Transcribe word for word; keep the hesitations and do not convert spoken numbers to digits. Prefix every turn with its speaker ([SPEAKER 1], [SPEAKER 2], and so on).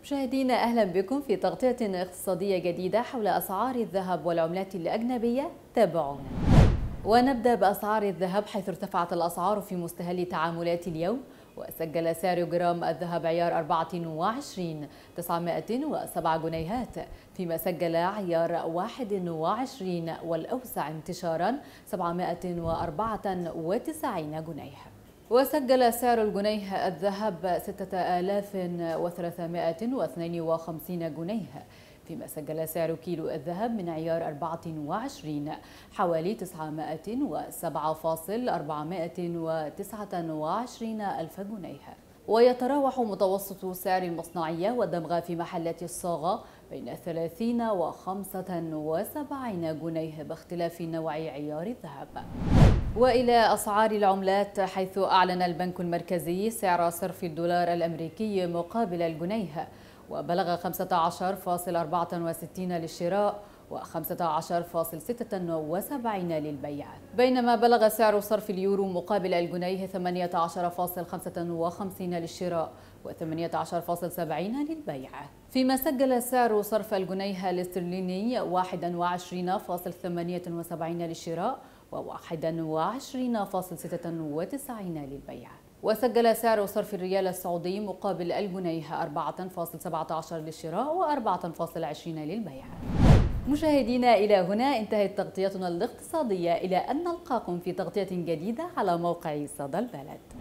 [SPEAKER 1] مشاهدينا أهلا بكم في تغطية اقتصادية جديدة حول أسعار الذهب والعملات الأجنبية. تابعونا. ونبدأ بأسعار الذهب، حيث ارتفعت الأسعار في مستهل تعاملات اليوم، وسجل سعر جرام الذهب عيار أربعة وعشرين تسعمائة وسبعة جنيهات، فيما سجل عيار واحد وعشرين والأوسع انتشارا سبعمائة وأربعة وتسعين جنيه. وسجل سعر الجنيه الذهب ستة آلاف وثلاثمائة واثنين وخمسين جنيه، فيما سجل سعر كيلو الذهب من عيار أربعة وعشرين حوالي تسعمائة وسبعة فاصل أربعمائة وتسعة وعشرين ألف جنيه. ويتراوح متوسط سعر المصنعية والدمغة في محلات الصاغة بين ثلاثين وخمسة وسبعين جنيه باختلاف نوع عيار الذهب. وإلى أسعار العملات، حيث أعلن البنك المركزي سعر صرف الدولار الأمريكي مقابل الجنيه، وبلغ خمسة عشر فاصل أربعة وستين للشراء وخمسة عشر فاصل ستة وسبعين للبيع، بينما بلغ سعر صرف اليورو مقابل الجنيه ثمانية عشر فاصل خمسة وخمسين للشراء وثمانية عشر فاصل سبعين للبيع، فيما سجل سعر صرف الجنيه الاسترليني واحد وعشرين فاصل ثمانية وسبعين للشراء وواحد وعشرين فاصل ستة وتسعين للبيع. وسجل سعر صرف الريال السعودي مقابل الجنيه أربعة فاصل سبعة عشر للشراء وأربعة فاصل عشرين للبيع. مشاهدينا، إلى هنا انتهت تغطيتنا الاقتصادية، إلى أن نلقاكم في تغطية جديدة على موقع صدى البلد.